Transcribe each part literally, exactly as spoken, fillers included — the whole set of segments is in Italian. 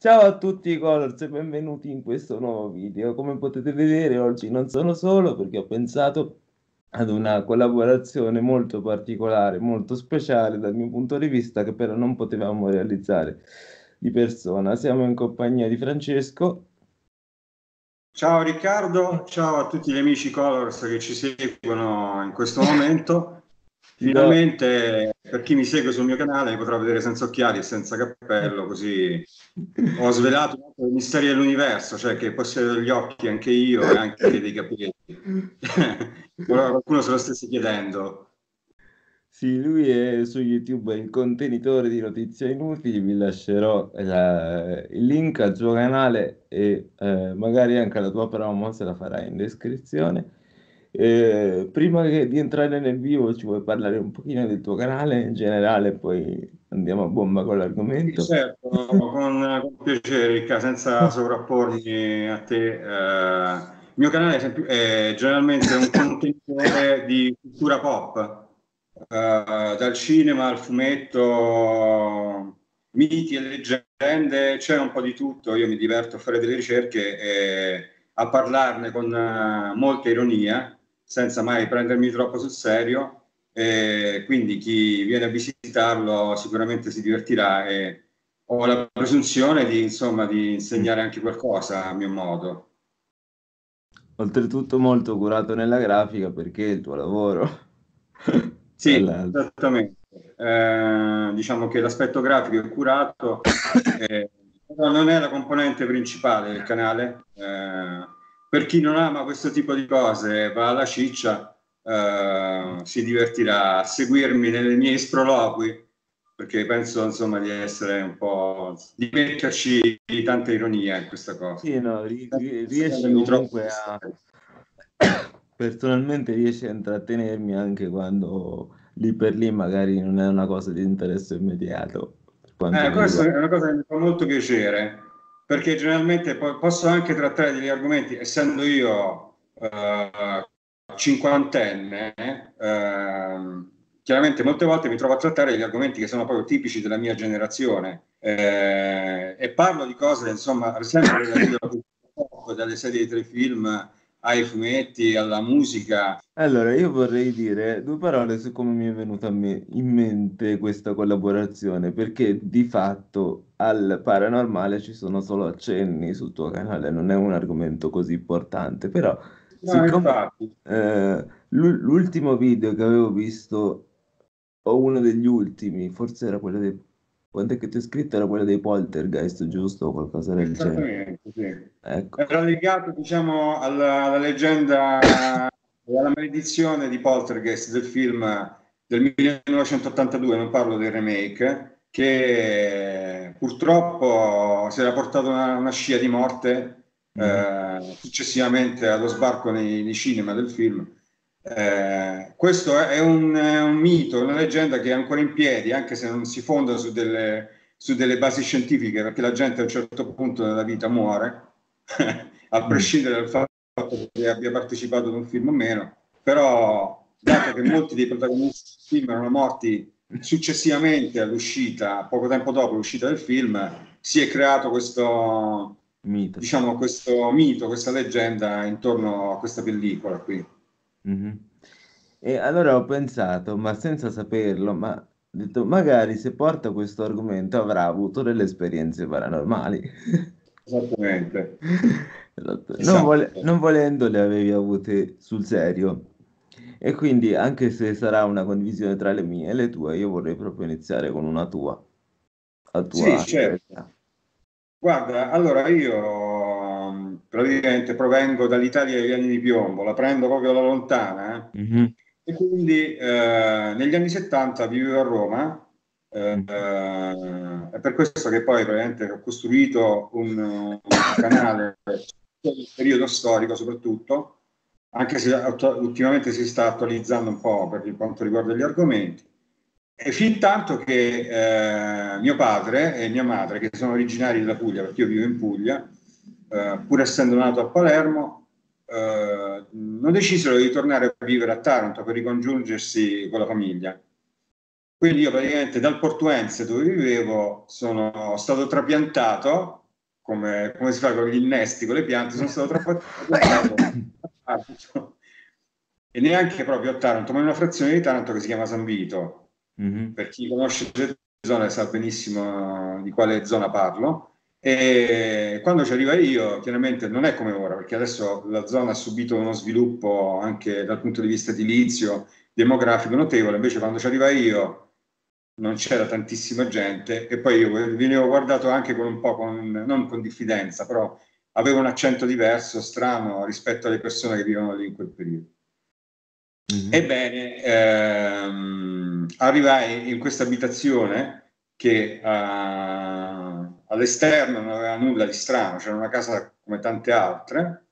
Ciao a tutti Colors e benvenuti in questo nuovo video. Come potete vedere oggi non sono solo perché ho pensato ad una collaborazione molto particolare, molto speciale dal mio punto di vista che però non potevamo realizzare di persona. Siamo in compagnia di Francesco. Ciao Riccardo, ciao a tutti gli amici Colors che ci seguono in questo momento. Ti do... Finalmente, per chi mi segue sul mio canale, mi potrà vedere senza occhiali e senza cappello, così ho svelato i misteri dell'universo, cioè che possiedo degli occhi anche io e anche dei capelli. Ora qualcuno se lo stesse chiedendo. Sì, lui è su YouTube il contenitore di notizie inutili, vi lascerò la- il link al suo canale e eh, magari anche la tua promo se la farai in descrizione. Eh, prima che- di entrare nel vivo ci vuoi parlare un pochino del tuo canale in generale, poi andiamo a bomba con Sì, l'argomento. certo, con, con piacere, Ricca, senza sovrappormi a te. Eh, il mio canale è, sempl- è generalmente un contenitore di cultura pop, eh, dal cinema al fumetto, miti e leggende, c'è un po' di tutto. Io mi diverto a fare delle ricerche e a parlarne con eh, molta ironia, senza mai prendermi troppo sul serio. E quindi chi viene a visitarlo sicuramente si divertirà e ho la presunzione di, insomma, di insegnare anche qualcosa a mio modo. Oltretutto molto curato nella grafica perché è il tuo lavoro, tra Sì, l'altro. esattamente. Eh, diciamo che l'aspetto grafico è curato, eh, però non è la componente principale del canale. Eh, per chi non ama questo tipo di cose, va alla ciccia, eh, si divertirà a seguirmi nei miei sproloqui, perché penso insomma di essere un po' di metterci tanta ironia in questa cosa. Sì, no, ri- ri- Senza riesci prendermi troppo comunque sul a... serio. Personalmente riesci a intrattenermi anche quando lì per lì magari non è una cosa di interesse immediato, per quanto Eh, mi questa riguarda. è una cosa che mi fa molto piacere, perché generalmente po- posso anche trattare degli argomenti, essendo io eh, cinquantenne, ehm, chiaramente molte volte mi trovo a trattare degli argomenti che sono proprio tipici della mia generazione, eh, e parlo di cose, insomma, sempre relative alla cultura pop, dalle serie ai telefilm, ai fumetti, alla musica. Allora, io vorrei dire due parole su come mi è venuta a me in mente questa collaborazione, perché di fatto al paranormale ci sono solo accenni sul tuo canale, non è un argomento così importante, però No, siccome infatti. eh, l'u- l'ultimo video che avevo visto, o uno degli ultimi, forse era quello dei... Quando è che ti ho scritto? Era quello dei Poltergeist, giusto? O qualcosa del genere. Esattamente, sì. Ecco. Era legato, diciamo, alla, alla leggenda e alla maledizione di Poltergeist del film del millenovecentottantadue, non parlo del remake, che purtroppo si era portato una, una scia di morte Mhm. eh, successivamente allo sbarco nei, nei cinema del film. Eh, questo è un, è un mito, una leggenda che è ancora in piedi, anche se non si fonda su delle, su delle basi scientifiche, perché la gente a un certo punto della vita muore, a Mm. prescindere dal fatto che abbia partecipato ad un film o meno, però dato che molti dei protagonisti del film erano morti successivamente all'uscita, poco tempo dopo l'uscita del film, si è creato questo, Mito. diciamo, questo mito, questa leggenda intorno a questa pellicola qui. Mhm. E allora ho pensato, ma senza saperlo, ma ho detto, magari se porta questo argomento avrà avuto delle esperienze paranormali. Esattamente, Esatto. Non, vole- esatto. non volendo le avevi avute sul serio. E quindi, anche se sarà una condivisione tra le mie e le tue, io vorrei proprio iniziare con una tua, a Sì, tua certo. scelta. Guarda, allora io mh, praticamente provengo dall'Italia degli anni di piombo, la prendo proprio alla lontana, eh. Mhm. E quindi eh, negli anni settanta vivevo a Roma, eh, Mhm. eh, è per questo che poi praticamente ho costruito un, un canale del periodo storico soprattutto, anche se attu- ultimamente si sta attualizzando un po' per quanto riguarda gli argomenti. E fin tanto che eh, mio padre e mia madre, che sono originari della Puglia, perché io vivo in Puglia, eh, pur essendo nato a Palermo, eh, non decisero di tornare a vivere a Taranto per ricongiungersi con la famiglia. Quindi io praticamente dal Portuense dove vivevo sono stato trapiantato come, come si fa con gli innesti, con le piante, sono stato troppo attento e neanche proprio a Taranto, ma in una frazione di Taranto che si chiama San Vito. Mm-hmm. Per chi conosce le zone sa benissimo di quale zona parlo. E quando ci arriva io, chiaramente non è come ora, perché adesso la zona ha subito uno sviluppo anche dal punto di vista edilizio, demografico notevole, invece quando ci arriva io non c'era tantissima gente e poi io venivo guardato anche con un po' con, non con diffidenza, però avevo un accento diverso, strano rispetto alle persone che vivono lì in quel periodo. Mm-hmm. Ebbene, ehm, arrivai in questa abitazione che uh, all'esterno non aveva nulla di strano, c'era una casa come tante altre,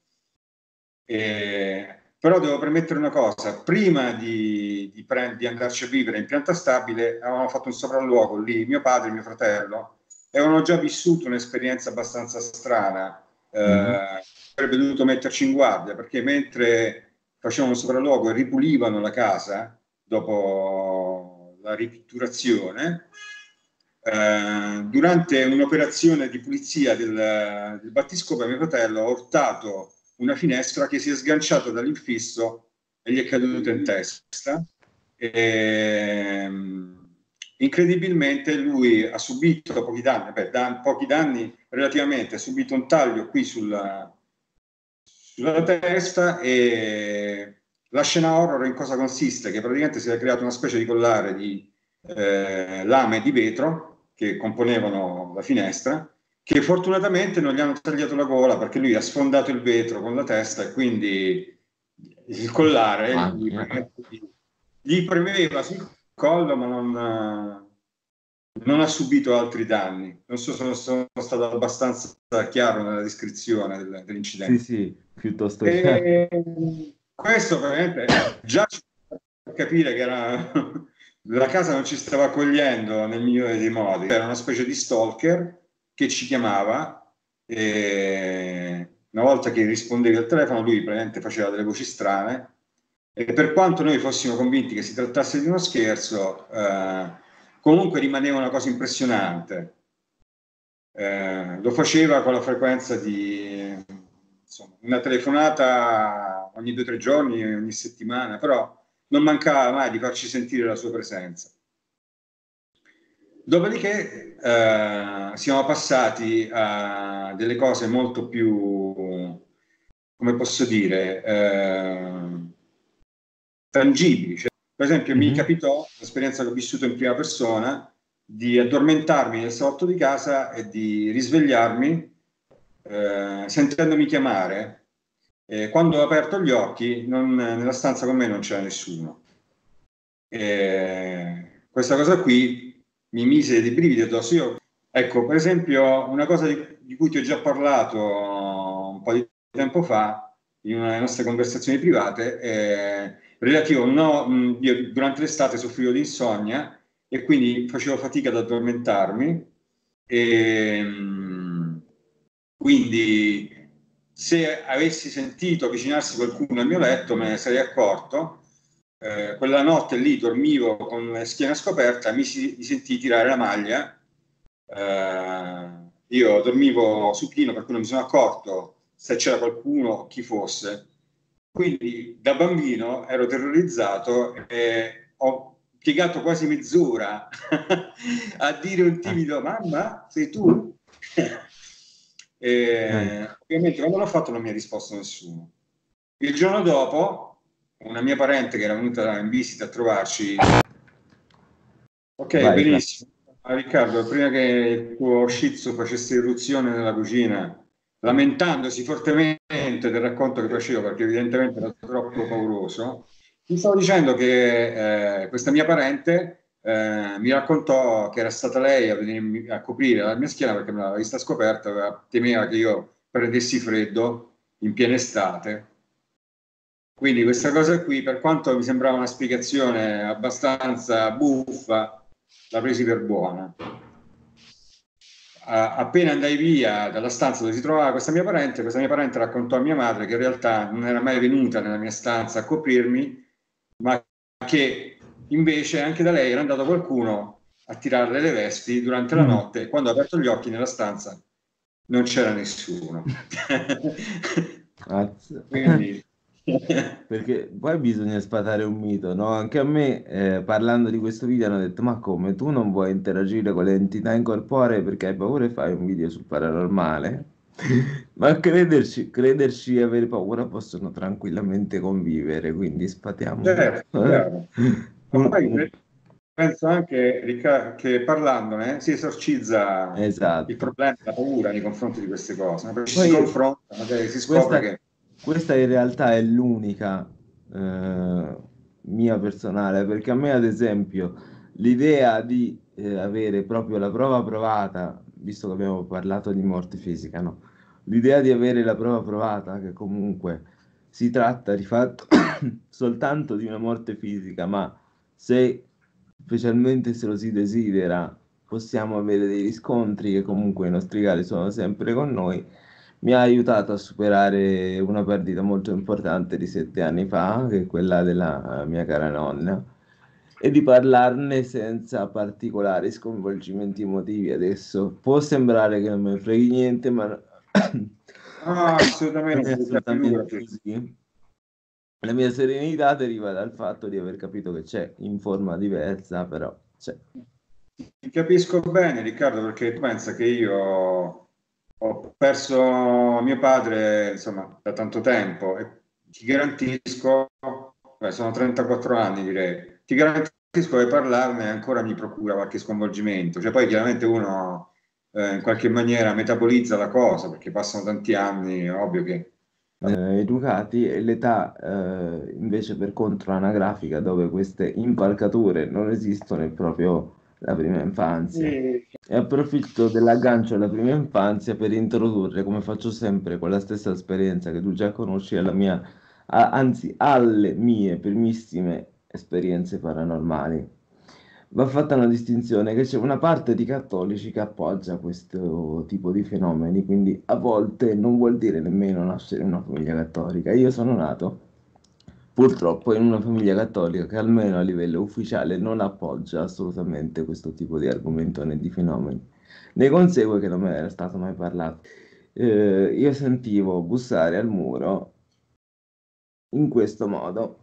e, però devo premettere una cosa, prima di, di, prend- di andarci a vivere in pianta stabile avevamo fatto un sopralluogo lì, mio padre e mio fratello, e avevano già vissuto un'esperienza abbastanza strana, eh, mm-hmm. Avrebbe dovuto metterci in guardia, perché mentre facevano un sopralluogo e ripulivano la casa dopo la ripitturazione, eh, durante un'operazione di pulizia del, del battiscopo mio fratello ha urtato una finestra che si è sganciata dall'infisso e gli è caduta in testa. E, incredibilmente lui ha subito pochi danni, beh, da, pochi danni relativamente, ha subito un taglio qui sulla, sulla testa, e la scena horror in cosa consiste? Che praticamente si è creato una specie di collare di eh, lame di vetro che componevano la finestra, che fortunatamente non gli hanno tagliato la gola, perché lui ha sfondato il vetro con la testa e quindi il collare ah, gli, gli premeva sul collo, ma non, non ha subito altri danni. Non so se sono, sono stato abbastanza chiaro nella descrizione del, dell'incidente. Sì, sì, piuttosto chiaro. Questo veramente già ci fa capire che era, la casa non ci stava accogliendo nel migliore dei modi. Era una specie di stalker che ci chiamava, e una volta che rispondevi al telefono lui praticamente faceva delle voci strane, e per quanto noi fossimo convinti che si trattasse di uno scherzo, eh, comunque rimaneva una cosa impressionante. Eh, lo faceva con la frequenza di insomma, una telefonata ogni due o tre giorni, ogni settimana, però non mancava mai di farci sentire la sua presenza. Dopodiché eh, siamo passati a delle cose molto più, come posso dire, eh, tangibili. Cioè, per esempio, mm-hmm. mi capitò l'esperienza che ho vissuto in prima persona di addormentarmi nel salotto di casa e di risvegliarmi eh, sentendomi chiamare. E quando ho aperto gli occhi, non, nella stanza con me non c'era nessuno. E questa cosa qui mi mise dei brividi addosso. Io, ecco, per esempio, una cosa di, di cui ti ho già parlato un po' di tempo fa, in una delle nostre conversazioni private, è relativo, no, io durante l'estate soffrivo di insonnia e quindi facevo fatica ad addormentarmi, e quindi se avessi sentito avvicinarsi qualcuno al mio letto me ne sarei accorto. Eh, quella notte lì dormivo con la schiena scoperta, mi, si, mi sentii tirare la maglia, eh, io dormivo supino per cui non mi sono accorto se c'era qualcuno, chi fosse, quindi da bambino ero terrorizzato e ho piegato quasi mezz'ora a dire un timido mamma sei tu? E, ovviamente quando l'ho fatto non mi ha risposto nessuno. Il giorno dopo una mia parente che era venuta in visita a trovarci. Ok, vai, benissimo. Ah, Riccardo, prima che il tuo Shih Tzu facesse irruzione nella cucina, lamentandosi fortemente del racconto che facevo, perché evidentemente era troppo pauroso, mi stavo dicendo che eh, questa mia parente eh, mi raccontò che era stata lei a venirmi a coprire la mia schiena perché me l'aveva vista scoperta, aveva, temeva che io prendessi freddo in piena estate. Quindi questa cosa qui, per quanto mi sembrava una spiegazione abbastanza buffa, la presi per buona. A, appena andai via dalla stanza dove si trovava questa mia parente, questa mia parente raccontò a mia madre che in realtà non era mai venuta nella mia stanza a coprirmi, ma che invece anche da lei era andato qualcuno a tirarle le vesti durante la notte. Quando ho aperto gli occhi nella stanza non c'era nessuno. Quindi... Perché poi bisogna sfatare un mito, no? Anche a me, eh, parlando di questo video, hanno detto: ma come, tu non vuoi interagire con le entità incorporee perché hai paura e fai un video sul paranormale? Ma crederci, crederci e avere paura possono tranquillamente convivere, quindi sfatiamo un... Certo, chiaro. Ma poi penso anche, Ricca- che parlandone si esorcizza il Esatto. problema, la paura nei confronti di queste cose, no? Perché ci si Poi confronta, magari si scopre questa, che... questa in realtà è l'unica eh, mia personale, perché a me, ad esempio, l'idea di eh, avere proprio la prova provata, visto che abbiamo parlato di morte fisica, no? L'idea di avere la prova provata, che comunque si tratta di fatto soltanto di una morte fisica, ma se, specialmente se lo si desidera, possiamo avere dei riscontri che comunque i nostri cari sono sempre con noi, mi ha aiutato a superare una perdita molto importante di sette anni fa, che è quella della mia cara nonna, e di parlarne senza particolari sconvolgimenti emotivi. Adesso può sembrare che non me ne freghi niente, ma No, non è assolutamente, assolutamente figurati. così. La mia serenità deriva dal fatto di aver capito che c'è in forma diversa, però c'è. Ti capisco bene, Riccardo, perché tu pensa che io ho perso mio padre, insomma, da tanto tempo e ti garantisco, beh, sono trentaquattro anni direi, ti garantisco che parlarne ancora mi procura qualche sconvolgimento. Cioè poi chiaramente uno eh, in qualche maniera metabolizza la cosa, perché passano tanti anni, è ovvio che... eh, educati, e l'età eh, invece per contro anagrafica, dove queste impalcature non esistono, è proprio la prima infanzia. Sì. E approfitto dell'aggancio alla prima infanzia per introdurre, come faccio sempre, con la stessa esperienza che tu già conosci, alla mia, a- anzi alle mie primissime esperienze paranormali. Va fatta una distinzione che c'è una parte di cattolici che appoggia questo tipo di fenomeni, quindi a volte non vuol dire nemmeno nascere in una famiglia cattolica. Io sono nato purtroppo in una famiglia cattolica che almeno a livello ufficiale non appoggia assolutamente questo tipo di argomento né di fenomeni. Ne consegue che non me ne era stato mai parlato. Eh, io sentivo bussare al muro in questo modo,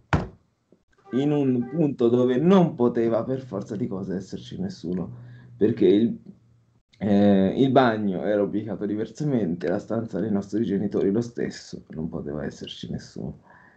in un punto dove non poteva per forza di cose esserci nessuno, perché il, eh, il bagno era ubicato diversamente, la stanza dei nostri genitori lo stesso, non poteva esserci nessuno.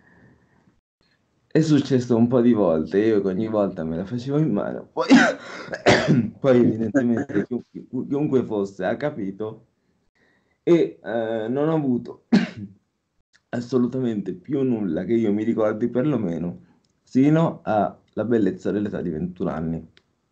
È successo un po' di volte, io che ogni volta me la facevo in mano, poi, poi evidentemente chiunque, chiunque fosse ha capito e eh, non ho avuto assolutamente più nulla che io mi ricordi perlomeno sino alla bellezza dell'età di ventuno anni.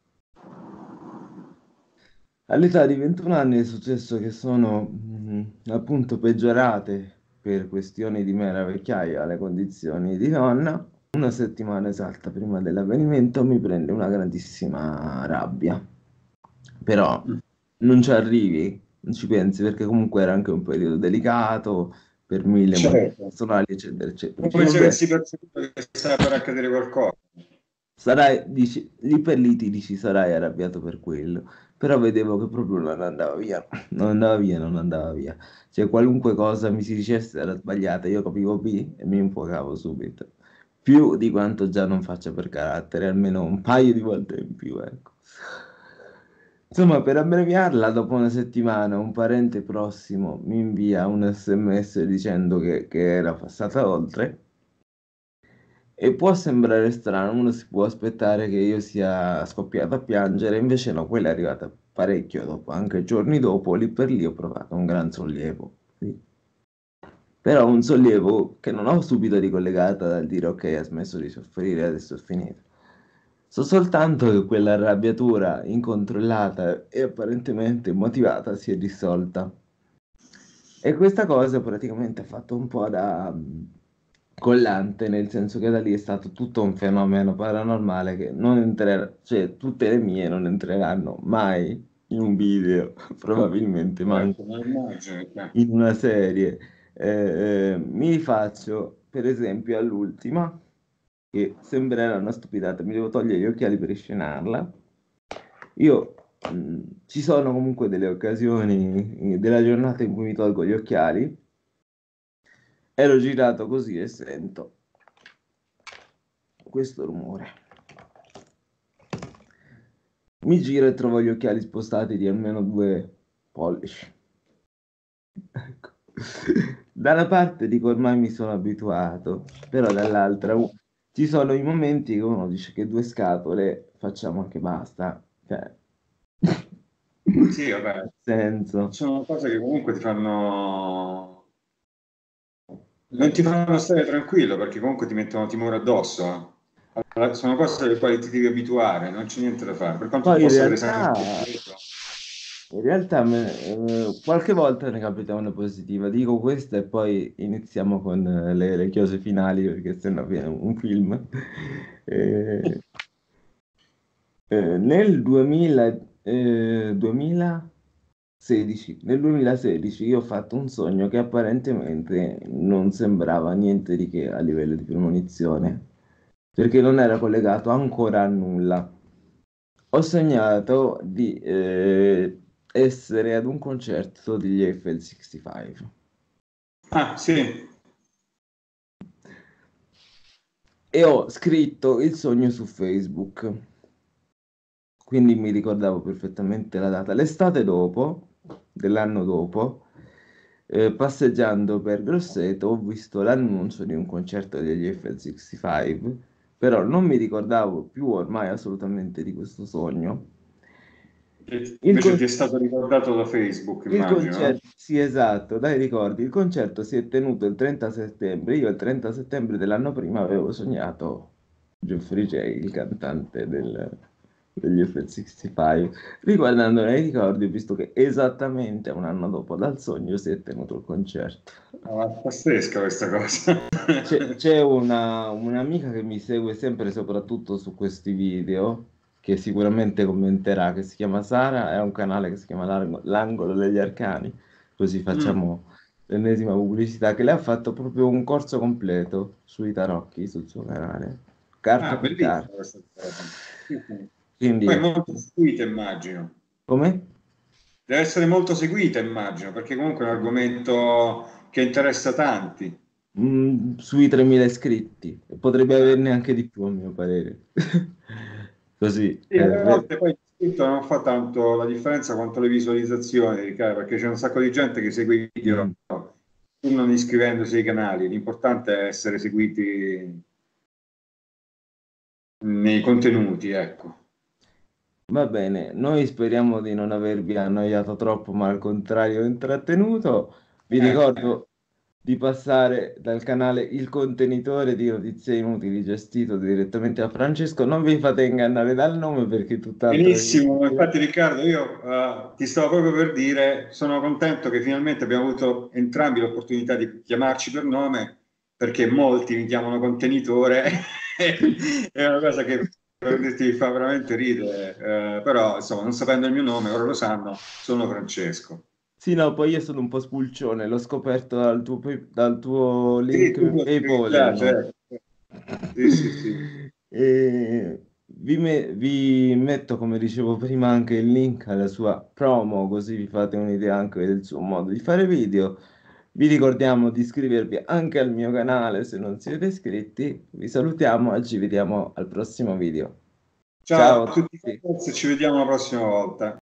All'età di ventuno anni è successo che sono mh, appunto peggiorate per questioni di mera vecchiaia le condizioni di nonna. Una settimana esatta prima dell'avvenimento mi prende una grandissima rabbia, però non ci arrivi, non ci pensi perché comunque era anche un periodo delicato per mille motivi Certo. personali, eccetera, eccetera. Dici, Come se vabbè, avessi percepito che stava per accadere qualcosa. sarai, dici, lì per lì ti dici sarai arrabbiato per quello, però vedevo che proprio non andava via, non andava via, non andava via. Cioè qualunque cosa mi si dicesse era sbagliata, io capivo B e mi infuocavo subito. Più di quanto già non faccia per carattere, almeno un paio di volte in più, ecco. Insomma, per abbreviarla, dopo una settimana un parente prossimo mi invia un sms dicendo che, che era passata oltre. E può sembrare strano, uno si può aspettare che io sia scoppiato a piangere, invece no, quella è arrivata parecchio dopo, anche giorni dopo, lì per lì ho provato un gran sollievo. Sì. Però un sollievo che non ho subito ricollegato dal dire ok, ha smesso di soffrire, adesso è finito. So soltanto che quella arrabbiatura incontrollata e apparentemente motivata si è dissolta. E questa cosa praticamente ha fatto un po' da mh, collante, nel senso che da lì è stato tutto un fenomeno paranormale che non entrerà, cioè tutte le mie non entreranno mai in un video, probabilmente manco Ecco, ma immagino che... in una serie. Eh, eh, mi rifaccio per esempio all'ultima, che sembrerà una stupidata, mi devo togliere gli occhiali per riscenarla. Io mm, ci sono comunque delle occasioni della giornata in cui mi tolgo gli occhiali. Ero girato così e sento questo rumore. Mi giro e trovo gli occhiali spostati di almeno due pollici. Ecco. Da una parte dico ormai mi sono abituato, però dall'altra u- ci sono i momenti che uno dice che due scatole facciamo anche basta. Cioè, Sì, vabbè, nel senso. sono cose che comunque ti fanno... non ti fanno stare tranquillo perché comunque ti mettono timore addosso. eh. Allora, sono cose alle quali ti devi abituare, non c'è niente da fare. Per quanto tu Poi in possa avere sempre realtà, il segreto. in realtà me- eh, qualche volta ne capita una positiva. Dico questa e poi iniziamo con eh, le, le chiose finali perché sennò viene un film. Eh, eh, nel duemila, eh, duemilasedici, nel duemilasedici io ho fatto un sogno che apparentemente non sembrava niente di che a livello di premonizione, perché non era collegato ancora a nulla. Ho sognato di eh, essere ad un concerto degli Eiffel sessantacinque Ah, sì. e ho scritto il sogno su Facebook, quindi mi ricordavo perfettamente la data. L'estate dopo, dell'anno dopo, eh, passeggiando per Grosseto, ho visto l'annuncio di un concerto degli Eiffel sessantacinque, però non mi ricordavo più ormai assolutamente di questo sogno. E Il, invece con- ti è stato ricordato da Facebook, il immagino. Eh? concerto, sì, esatto, dai ricordi, il concerto si è tenuto il trenta settembre. Io il trenta settembre dell'anno prima avevo sognato Geoffrey J, il cantante del- degli Eiffel sessantacinque. Riguardando nei ricordi, ho visto che esattamente un anno dopo dal sogno si è tenuto il concerto. Ah, è pazzesca questa cosa. C'è c'è una- un'amica che mi segue sempre, soprattutto su questi video, che sicuramente commenterà, che si chiama Sara, è un canale che si chiama L'Ang- L'Angolo degli Arcani, così Mm. facciamo l'ennesima pubblicità, che lei ha fatto proprio un corso completo sui tarocchi sul suo canale, carta Ah, per carta. bellissima questa cosa. Sì, sì. Poi è Quindi, molto seguita, immagino. come? Deve essere molto seguita, immagino, perché comunque è un argomento che interessa tanti. Mm, sui tremila iscritti, potrebbe Ah. averne anche di più a mio parere. Così, Sì, eh, alle ve- volte poi il scritto non fa tanto la differenza quanto le visualizzazioni, Riccardo, perché c'è un sacco di gente che segue i video mm. pur non iscrivendosi ai canali. L'importante è essere seguiti nei contenuti, ecco. Va bene, noi speriamo di non avervi annoiato troppo, ma al contrario intrattenuto. Vi Eh, ricordo di passare dal canale Il Contenitore di Notizie Inutili, gestito direttamente da Francesco. Non vi fate ingannare dal nome perché è tutt'altro che benissimo, inutile. infatti Riccardo, io eh, ti stavo proprio per dire, sono contento che finalmente abbiamo avuto entrambi l'opportunità di chiamarci per nome, perché molti mi chiamano contenitore, è una cosa che per dirti fa veramente ridere, eh, però insomma, non sapendo il mio nome, ora lo sanno, sono Francesco. Sì, no, poi io sono un po' spulcione, l'ho scoperto dal tuo, pay- dal tuo Sì, link tu mi PayPal, il nome. piace, eh. Sì, sì, sì. E vi, me- vi metto, come dicevo prima, anche il link alla sua promo, così vi fate un'idea anche del suo modo di fare video. Vi ricordiamo di iscrivervi anche al mio canale se non siete iscritti. Vi salutiamo e ci vediamo al prossimo video. Ciao Ciao a a tutti, tutti! ci vediamo la prossima volta.